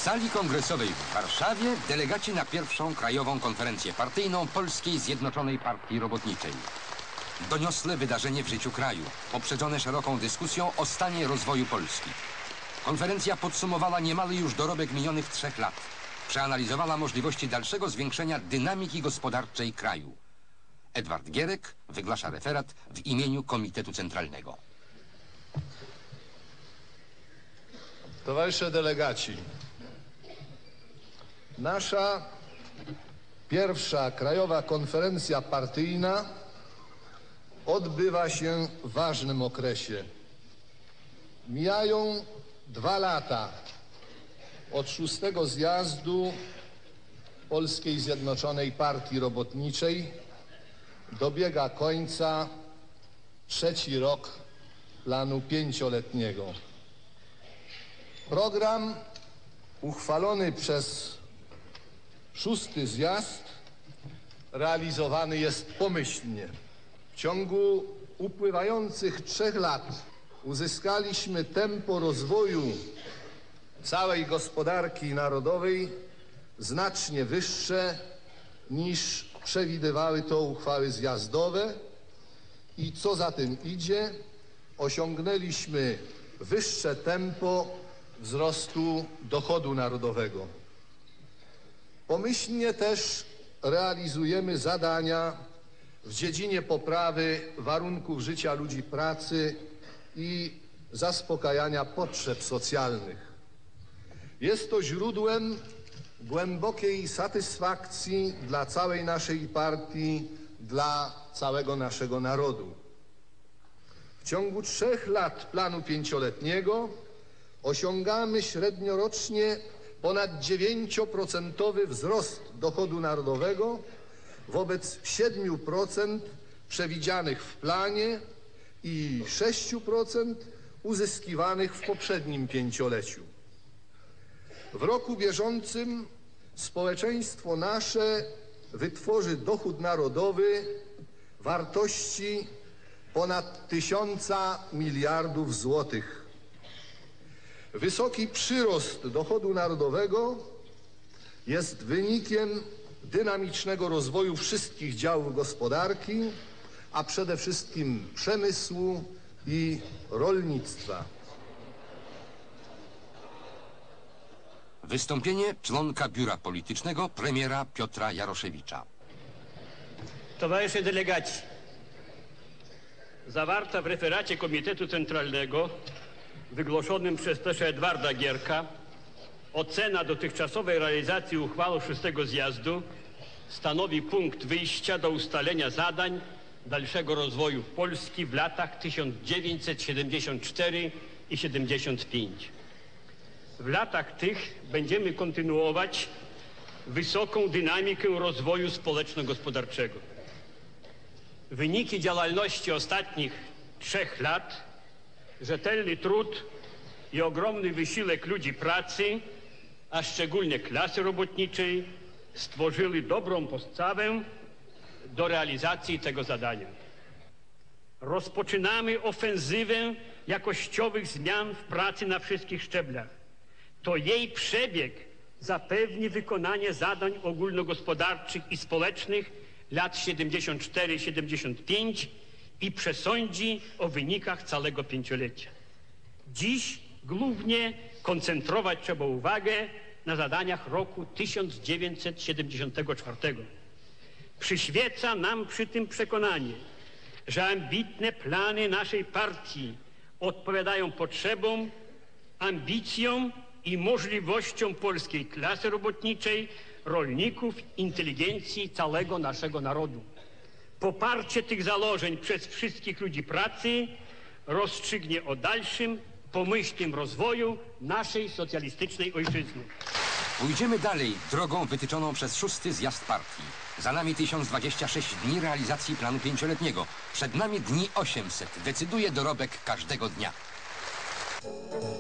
sali kongresowej w Warszawie delegaci na pierwszą krajową konferencję partyjną Polskiej Zjednoczonej Partii Robotniczej. Doniosłe wydarzenie w życiu kraju, poprzedzone szeroką dyskusją o stanie rozwoju Polski. Konferencja podsumowała niemal już dorobek minionych 3 lat. Przeanalizowała możliwości dalszego zwiększenia dynamiki gospodarczej kraju. Edward Gierek wygłasza referat w imieniu Komitetu Centralnego. Towarzysze delegaci, nasza pierwsza krajowa konferencja partyjna odbywa się w ważnym okresie. Mijają 2 lata od 6. zjazdu Polskiej Zjednoczonej Partii Robotniczej. Dobiega końca 3. rok planu 5-letniego. Program uchwalony przez 6. zjazd realizowany jest pomyślnie. W ciągu upływających 3 lat uzyskaliśmy tempo rozwoju całej gospodarki narodowej znacznie wyższe niż przewidywały to uchwały zjazdowe i co za tym idzie, osiągnęliśmy wyższe tempo wzrostu dochodu narodowego. Pomyślnie też realizujemy zadania w dziedzinie poprawy warunków życia ludzi pracy i zaspokajania potrzeb socjalnych. Jest to źródłem głębokiej satysfakcji dla całej naszej partii, dla całego naszego narodu. W ciągu 3 lat planu 5-letniego osiągamy średniorocznie ponad 9% wzrost dochodu narodowego wobec 7% przewidzianych w planie i 6% uzyskiwanych w poprzednim 5-leciu. W roku bieżącym społeczeństwo nasze wytworzy dochód narodowy wartości ponad 1000 miliardów złotych. Wysoki przyrost dochodu narodowego jest wynikiem dynamicznego rozwoju wszystkich działów gospodarki, a przede wszystkim przemysłu i rolnictwa. Wystąpienie członka biura politycznego premiera Piotra Jaroszewicza. Towarzysze delegaci, zawarta w referacie Komitetu Centralnego wygłoszonym przez też Edwarda Gierka ocena dotychczasowej realizacji uchwały 6. zjazdu stanowi punkt wyjścia do ustalenia zadań dalszego rozwoju Polski w latach 1974 i 75. W latach tych będziemy kontynuować wysoką dynamikę rozwoju społeczno-gospodarczego. Wyniki działalności ostatnich 3 lat, rzetelny trud i ogromny wysiłek ludzi pracy, a szczególnie klasy robotniczej, stworzyły dobrą podstawę do realizacji tego zadania. Rozpoczynamy ofensywę jakościowych zmian w pracy na wszystkich szczeblach. To jej przebieg zapewni wykonanie zadań ogólnogospodarczych i społecznych lat 74-75 i przesądzi o wynikach całego 5-lecia. Dziś głównie koncentrować trzeba uwagę na zadaniach roku 1974. Przyświeca nam przy tym przekonanie, że ambitne plany naszej partii odpowiadają potrzebom, ambicjom i możliwościom polskiej klasy robotniczej, rolników, inteligencji całego naszego narodu. Poparcie tych założeń przez wszystkich ludzi pracy rozstrzygnie o dalszym, pomyślnym rozwoju naszej socjalistycznej ojczyzny. Pójdziemy dalej drogą wytyczoną przez 6. zjazd partii. Za nami 1026 dni realizacji planu 5-letniego. Przed nami dni 800. Decyduje dorobek każdego dnia.